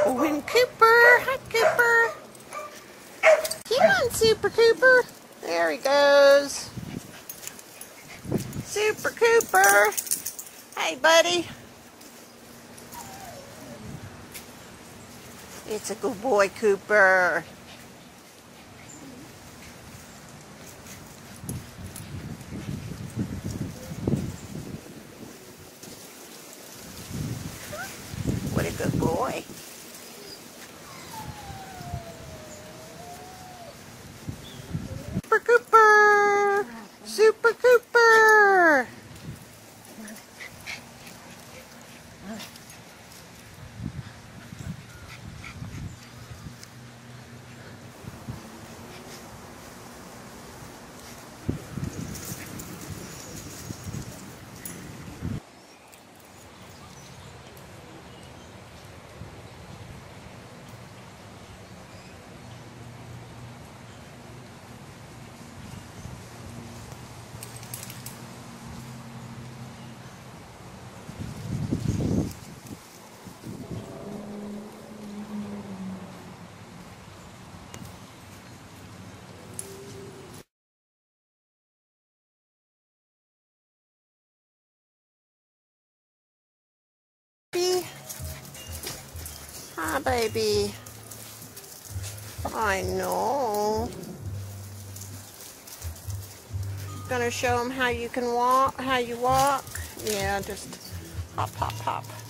Oh, and Cooper. Hi, Cooper. Come on, Super Cooper. There he goes. Super Cooper. Hey, buddy. It's a good boy, Cooper. What a good boy. Super Cooper! Super Cooper! Hi, baby. I know. Gonna show them how you can walk, how you walk. Yeah, just hop, hop, hop.